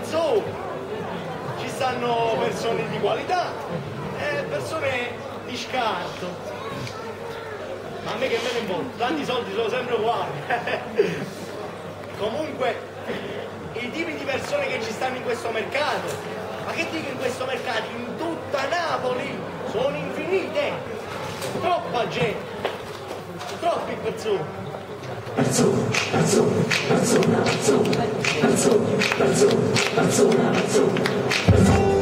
persone, ci stanno persone di qualità e persone di scarto. Ma a me che me ne importa, tanti soldi sono sempre uguali. Comunque, i tipi di persone che ci stanno in questo mercato, ma che dico in questo mercato, in tutta Napoli, sono infinite, troppa gente, troppi persone. Persona.